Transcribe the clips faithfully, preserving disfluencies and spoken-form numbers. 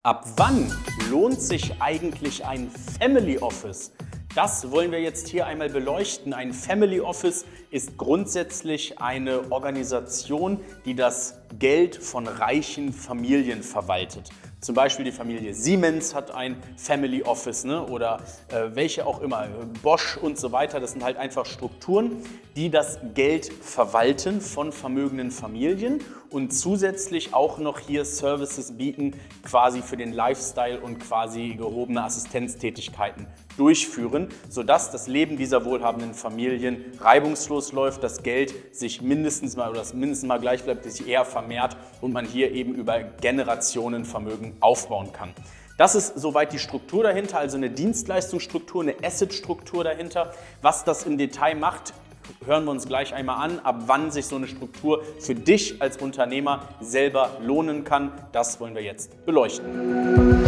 Ab wann lohnt sich eigentlich ein Family Office? Das wollen wir jetzt hier einmal beleuchten. Ein Family Office ist grundsätzlich eine Organisation, die das Geld von reichen Familien verwaltet. Zum Beispiel die Familie Siemens hat ein Family Office, ne? Oder äh, welche auch immer, Bosch und so weiter. Das sind halt einfach Strukturen, die das Geld verwalten von vermögenden Familien und zusätzlich auch noch hier Services bieten, quasi für den Lifestyle und quasi gehobene Assistenztätigkeiten durchführen, sodass das Leben dieser wohlhabenden Familien reibungslos läuft, das Geld sich mindestens mal oder das mindestens mal gleich bleibt, sich eher vermehrt und man hier eben über Generationen Vermögen aufbauen kann. Das ist soweit die Struktur dahinter, also eine Dienstleistungsstruktur, eine Asset-Struktur dahinter. Was das im Detail macht, hören wir uns gleich einmal an, ab wann sich so eine Struktur für dich als Unternehmer selber lohnen kann. Das wollen wir jetzt beleuchten.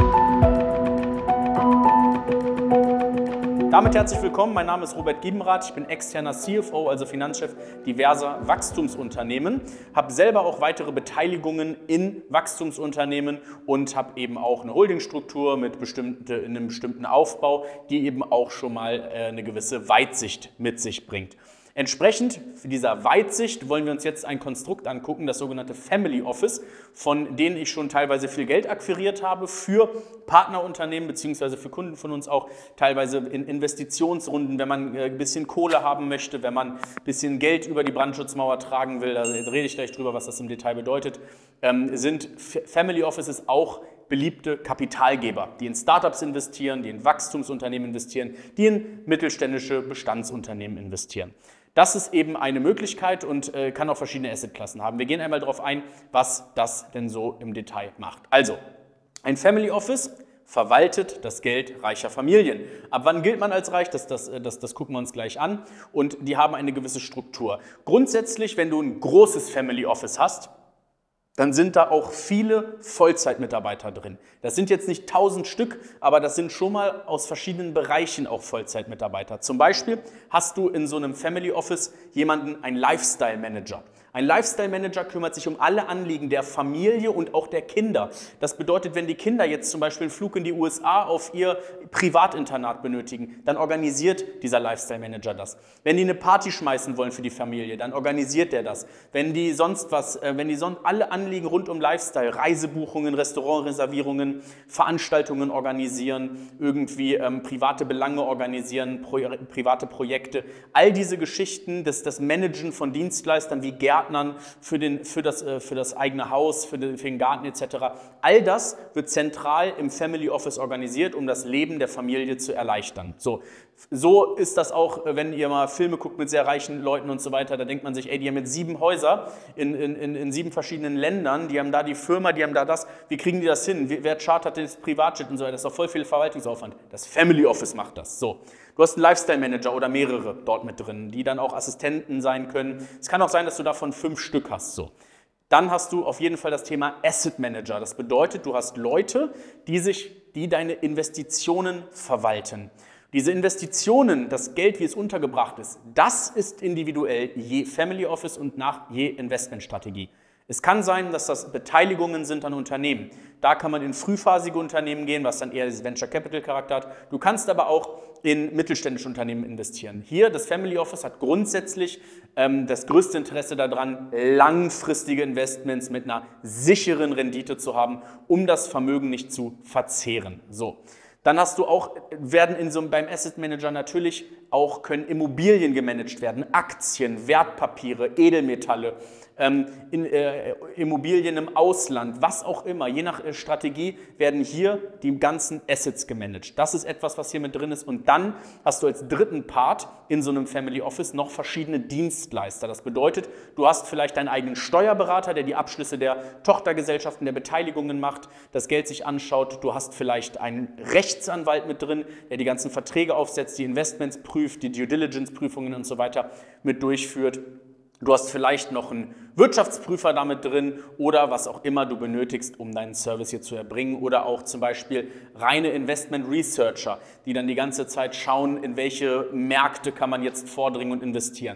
Damit herzlich willkommen, mein Name ist Robert Giebenrath, ich bin externer C F O, also Finanzchef diverser Wachstumsunternehmen, habe selber auch weitere Beteiligungen in Wachstumsunternehmen und habe eben auch eine Holdingstruktur mit bestimmte, in einem bestimmten Aufbau, die eben auch schon mal eine gewisse Weitsicht mit sich bringt. Entsprechend für dieser Weitsicht wollen wir uns jetzt ein Konstrukt angucken, das sogenannte Family Office, von denen ich schon teilweise viel Geld akquiriert habe für Partnerunternehmen bzw. für Kunden von uns auch teilweise in Investitionsrunden, wenn man ein bisschen Kohle haben möchte, wenn man ein bisschen Geld über die Brandschutzmauer tragen will, da rede ich gleich drüber, was das im Detail bedeutet, ähm, sind Family Offices auch beliebte Kapitalgeber, die in Startups investieren, die in Wachstumsunternehmen investieren, die in mittelständische Bestandsunternehmen investieren. Das ist eben eine Möglichkeit und äh, kann auch verschiedene Assetklassen haben. Wir gehen einmal darauf ein, was das denn so im Detail macht. Also, ein Family Office verwaltet das Geld reicher Familien. Ab wann gilt man als reich? Das, das, das, das gucken wir uns gleich an. Und die haben eine gewisse Struktur. Grundsätzlich, wenn du ein großes Family Office hast, dann sind da auch viele Vollzeitmitarbeiter drin. Das sind jetzt nicht tausend Stück, aber das sind schon mal aus verschiedenen Bereichen auch Vollzeitmitarbeiter. Zum Beispiel hast du in so einem Family Office jemanden, einen Lifestyle Manager. Ein Lifestyle Manager kümmert sich um alle Anliegen der Familie und auch der Kinder. Das bedeutet, wenn die Kinder jetzt zum Beispiel einen Flug in die U S A auf ihr Privatinternat benötigen, dann organisiert dieser Lifestyle Manager das. Wenn die eine Party schmeißen wollen für die Familie, dann organisiert der das. Wenn die sonst was, wenn die sonst alle Anliegen rund um Lifestyle, Reisebuchungen, Restaurantreservierungen, Veranstaltungen organisieren, irgendwie ähm, private Belange organisieren, pro, private Projekte, all diese Geschichten, das, das Managen von Dienstleistern wie Gärtnern, Für, den, für, das, für das eigene Haus, für den, für den Garten et cetera. All das wird zentral im Family Office organisiert, um das Leben der Familie zu erleichtern. So, so ist das auch, wenn ihr mal Filme guckt mit sehr reichen Leuten und so weiter, da denkt man sich, ey, die haben jetzt sieben Häuser in, in, in sieben verschiedenen Ländern, die haben da die Firma, die haben da das, wie kriegen die das hin? Wer chartert das Privatjet und so weiter? Das ist doch voll viel Verwaltungsaufwand. Das Family Office macht das. So. Du hast einen Lifestyle-Manager oder mehrere dort mit drin, die dann auch Assistenten sein können. Es kann auch sein, dass du davon fünf Stück hast. So. Dann hast du auf jeden Fall das Thema Asset Manager. Das bedeutet, du hast Leute, die, sich, die deine Investitionen verwalten. Diese Investitionen, das Geld, wie es untergebracht ist, das ist individuell je Family Office und nach je Investmentstrategie. Es kann sein, dass das Beteiligungen sind an Unternehmen. Da kann man in frühphasige Unternehmen gehen, was dann eher das Venture Capital Charakter hat. Du kannst aber auch in mittelständische Unternehmen investieren. Hier, das Family Office hat grundsätzlich ähm, das größte Interesse daran, langfristige Investments mit einer sicheren Rendite zu haben, um das Vermögen nicht zu verzehren. So. Dann hast du auch, werden in so, beim Asset Manager natürlich auch, können Immobilien gemanagt werden, Aktien, Wertpapiere, Edelmetalle, ähm, in, äh, Immobilien im Ausland, was auch immer. Je nach äh, Strategie werden hier die ganzen Assets gemanagt. Das ist etwas, was hier mit drin ist. Und dann hast du als dritten Part in so einem Family Office noch verschiedene Dienstleister. Das bedeutet, du hast vielleicht deinen eigenen Steuerberater, der die Abschlüsse der Tochtergesellschaften, der Beteiligungen macht, das Geld sich anschaut. Du hast vielleicht einen Rechtsanwalt mit drin, der die ganzen Verträge aufsetzt, die Investments prüft, die Due Diligence Prüfungen und so weiter mit durchführt. Du hast vielleicht noch einen Wirtschaftsprüfer damit drin oder was auch immer du benötigst, um deinen Service hier zu erbringen. Oder auch zum Beispiel reine Investment Researcher, die dann die ganze Zeit schauen, in welche Märkte kann man jetzt vordringen und investieren.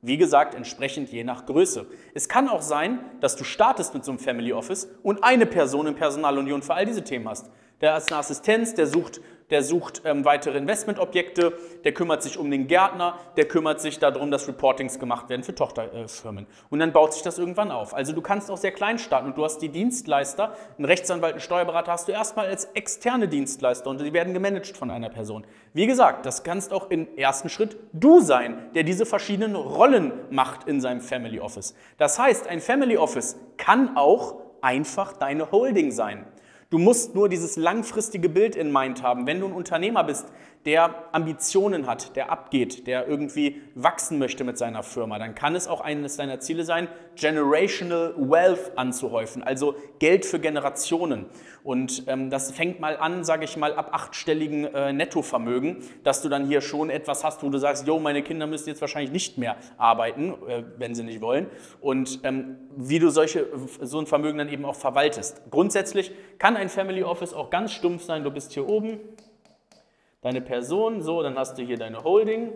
Wie gesagt, entsprechend je nach Größe. Es kann auch sein, dass du startest mit so einem Family Office und eine Person in Personalunion für all diese Themen hast. Der ist eine Assistenz, der sucht, der sucht ähm, weitere Investmentobjekte, der kümmert sich um den Gärtner, der kümmert sich darum, dass Reportings gemacht werden für Tochterfirmen. Äh, und dann baut sich das irgendwann auf. Also du kannst auch sehr klein starten und du hast die Dienstleister, einen Rechtsanwalt, einen Steuerberater hast du erstmal als externe Dienstleister und die werden gemanagt von einer Person. Wie gesagt, das kannst auch im ersten Schritt du sein, der diese verschiedenen Rollen macht in seinem Family Office. Das heißt, ein Family Office kann auch einfach deine Holding sein. Du musst nur dieses langfristige Bild in Mind haben. Wenn du ein Unternehmer bist, der Ambitionen hat, der abgeht, der irgendwie wachsen möchte mit seiner Firma, dann kann es auch eines deiner Ziele sein, Generational Wealth anzuhäufen, also Geld für Generationen. Und ähm, das fängt mal an, sage ich mal, ab achtstelligen äh, Nettovermögen, dass du dann hier schon etwas hast, wo du sagst, jo, meine Kinder müssen jetzt wahrscheinlich nicht mehr arbeiten, äh, wenn sie nicht wollen. Und ähm, wie du solche, so ein Vermögen dann eben auch verwaltest. Grundsätzlich kann ein Family Office auch ganz stumpf sein, du bist hier oben, deine Person, so, dann hast du hier deine Holding,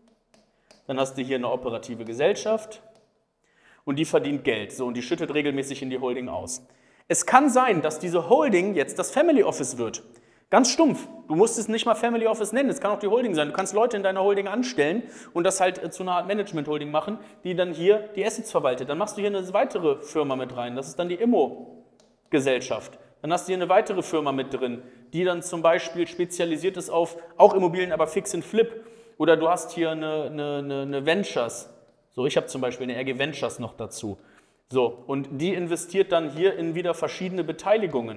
dann hast du hier eine operative Gesellschaft und die verdient Geld, so, und die schüttet regelmäßig in die Holding aus. Es kann sein, dass diese Holding jetzt das Family Office wird. Ganz stumpf. Du musst es nicht mal Family Office nennen, es kann auch die Holding sein. Du kannst Leute in deiner Holding anstellen und das halt zu einer Art Management-Holding machen, die dann hier die Assets verwaltet. Dann machst du hier eine weitere Firma mit rein, das ist dann die Immo-Gesellschaft. Dann hast du hier eine weitere Firma mit drin, die dann zum Beispiel spezialisiert ist auf auch Immobilien, aber Fix and Flip. Oder du hast hier eine, eine, eine Ventures. So, ich habe zum Beispiel eine R G Ventures noch dazu. So, und die investiert dann hier in wieder verschiedene Beteiligungen.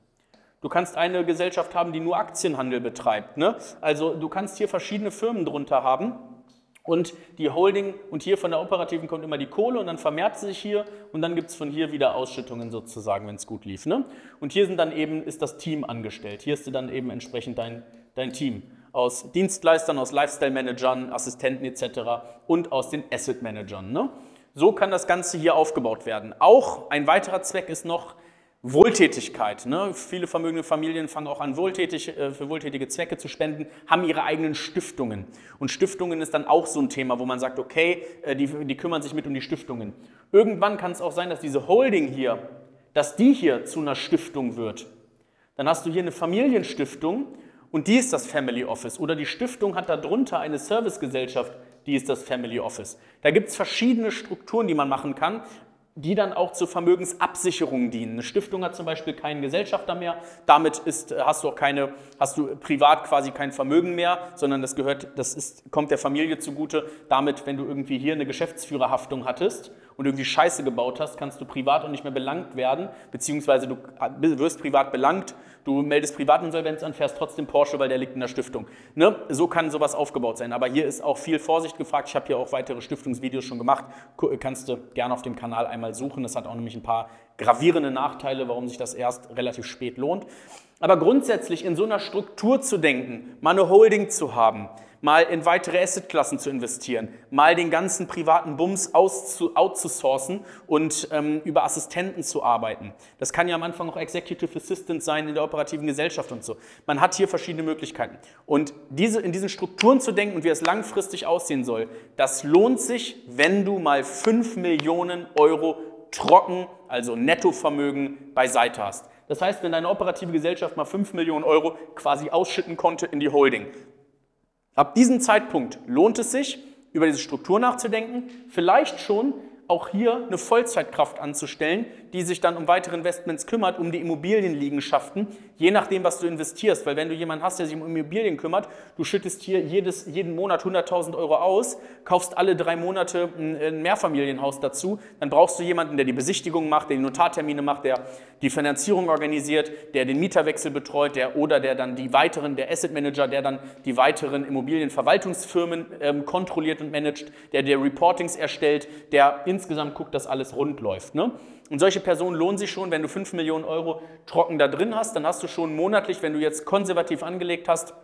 Du kannst eine Gesellschaft haben, die nur Aktienhandel betreibt, ne? Also du kannst hier verschiedene Firmen drunter haben. Und die Holding, und hier von der operativen kommt immer die Kohle und dann vermehrt sie sich hier und dann gibt es von hier wieder Ausschüttungen sozusagen, wenn es gut lief. Ne? Und hier sind dann eben, ist das Team angestellt. Hier ist dann eben entsprechend dein, dein Team aus Dienstleistern, aus Lifestyle-Managern, Assistenten et cetera und aus den Asset-Managern. Ne? So kann das Ganze hier aufgebaut werden. Auch ein weiterer Zweck ist noch Wohltätigkeit. Ne? Viele vermögende Familien fangen auch an, wohltätig, äh, für wohltätige Zwecke zu spenden, haben ihre eigenen Stiftungen. Und Stiftungen ist dann auch so ein Thema, wo man sagt, okay, äh, die, die kümmern sich mit um die Stiftungen. Irgendwann kann es auch sein, dass diese Holding hier, dass die hier zu einer Stiftung wird. Dann hast du hier eine Familienstiftung und die ist das Family Office. Oder die Stiftung hat darunter eine Servicegesellschaft, die ist das Family Office. Da gibt es verschiedene Strukturen, die man machen kann, die dann auch zur Vermögensabsicherung dienen. Eine Stiftung hat zum Beispiel keinen Gesellschafter mehr, damit ist, hast du auch keine, hast du privat quasi kein Vermögen mehr, sondern das gehört, das ist, kommt der Familie zugute. Damit, wenn du irgendwie hier eine Geschäftsführerhaftung hattest und irgendwie Scheiße gebaut hast, kannst du privat auch nicht mehr belangt werden, beziehungsweise du wirst privat belangt, du meldest Privatinsolvenz an, fährst trotzdem Porsche, weil der liegt in der Stiftung. Ne? So kann sowas aufgebaut sein. Aber hier ist auch viel Vorsicht gefragt. Ich habe hier auch weitere Stiftungsvideos schon gemacht. Kannst du gerne auf dem Kanal einmal suchen. Das hat auch nämlich ein paar gravierende Nachteile, warum sich das erst relativ spät lohnt. Aber grundsätzlich in so einer Struktur zu denken, mal eine Holding zu haben, mal in weitere Assetklassen zu investieren, mal den ganzen privaten Bums outzusourcen und ähm, über Assistenten zu arbeiten. Das kann ja am Anfang auch Executive Assistant sein in der operativen Gesellschaft und so. Man hat hier verschiedene Möglichkeiten. Und diese, in diesen Strukturen zu denken und wie es langfristig aussehen soll, das lohnt sich, wenn du mal fünf Millionen Euro trocken, also Nettovermögen beiseite hast. Das heißt, wenn deine operative Gesellschaft mal fünf Millionen Euro quasi ausschütten konnte in die Holding. Ab diesem Zeitpunkt lohnt es sich, über diese Struktur nachzudenken, vielleicht schon auch hier eine Vollzeitkraft anzustellen, die sich dann um weitere Investments kümmert, um die Immobilienliegenschaften, je nachdem, was du investierst. Weil wenn du jemanden hast, der sich um Immobilien kümmert, du schüttest hier jedes, jeden Monat hunderttausend Euro aus, kaufst alle drei Monate ein Mehrfamilienhaus dazu, dann brauchst du jemanden, der die Besichtigung macht, der die Notartermine macht, der die Finanzierung organisiert, der den Mieterwechsel betreut, der oder der dann die weiteren, der Asset Manager, der dann die weiteren Immobilienverwaltungsfirmen ähm, kontrolliert und managt, der der Reportings erstellt, der insgesamt guckt, dass alles rund läuft. Ne? Und solche Personen lohnen sich schon, wenn du fünf Millionen Euro trocken da drin hast, dann hast du schon monatlich, wenn du jetzt konservativ angelegt hast,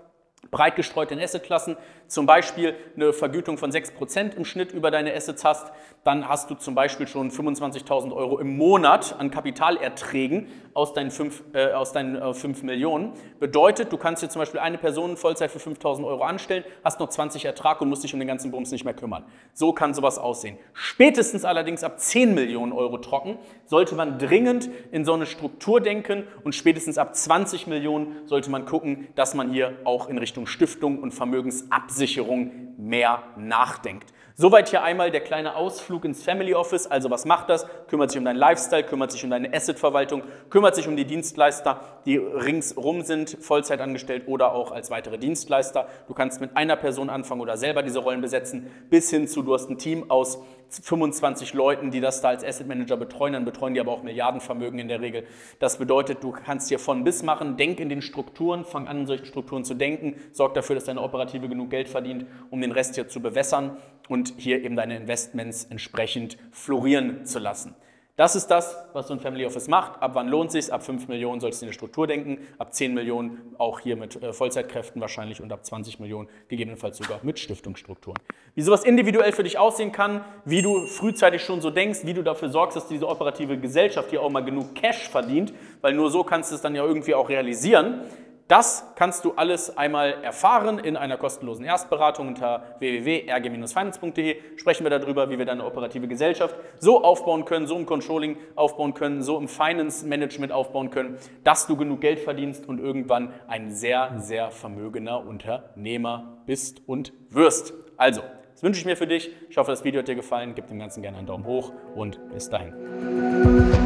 breit gestreut in Assetklassen, zum Beispiel eine Vergütung von sechs Prozent im Schnitt über deine Assets hast, dann hast du zum Beispiel schon fünfundzwanzigtausend Euro im Monat an Kapitalerträgen aus deinen fünf, äh, aus deinen äh, fünf Millionen. Bedeutet, du kannst dir zum Beispiel eine Person Vollzeit für fünftausend Euro anstellen, hast noch zwanzig Ertrag und musst dich um den ganzen Bums nicht mehr kümmern. So kann sowas aussehen. Spätestens allerdings ab zehn Millionen Euro trocken sollte man dringend in so eine Struktur denken und spätestens ab zwanzig Millionen sollte man gucken, dass man hier auch in Richtung Stiftung und Vermögensabsicherung mehr nachdenkt. Soweit hier einmal der kleine Ausflug ins Family Office. Also was macht das? Kümmert sich um deinen Lifestyle, kümmert sich um deine Assetverwaltung, kümmert sich um die Dienstleister, die ringsrum sind, Vollzeit angestellt oder auch als weitere Dienstleister. Du kannst mit einer Person anfangen oder selber diese Rollen besetzen, bis hin zu, du hast ein Team aus fünfundzwanzig Leuten, die das da als Asset Manager betreuen, dann betreuen die aber auch Milliardenvermögen in der Regel. Das bedeutet, du kannst hier von bis machen, denk in den Strukturen, fang an, in solchen Strukturen zu denken, sorg dafür, dass deine Operative genug Geld verdient, um den Rest hier zu bewässern und hier eben deine Investments entsprechend florieren zu lassen. Das ist das, was so ein Family Office macht. Ab wann lohnt es sich? Ab fünf Millionen solltest du in der Struktur denken, ab zehn Millionen auch hier mit äh, Vollzeitkräften wahrscheinlich und ab zwanzig Millionen gegebenenfalls sogar mit Stiftungsstrukturen. Wie sowas individuell für dich aussehen kann, wie du frühzeitig schon so denkst, wie du dafür sorgst, dass diese operative Gesellschaft hier auch mal genug Cash verdient, weil nur so kannst du es dann ja irgendwie auch realisieren. Das kannst du alles einmal erfahren in einer kostenlosen Erstberatung unter w w w punkt r g Bindestrich finance punkt d e. Sprechen wir darüber, wie wir deine operative Gesellschaft so aufbauen können, so im Controlling aufbauen können, so im Finance Management aufbauen können, dass du genug Geld verdienst und irgendwann ein sehr, sehr vermögender Unternehmer bist und wirst. Also, das wünsche ich mir für dich. Ich hoffe, das Video hat dir gefallen. Gib dem Ganzen gerne einen Daumen hoch und bis dahin.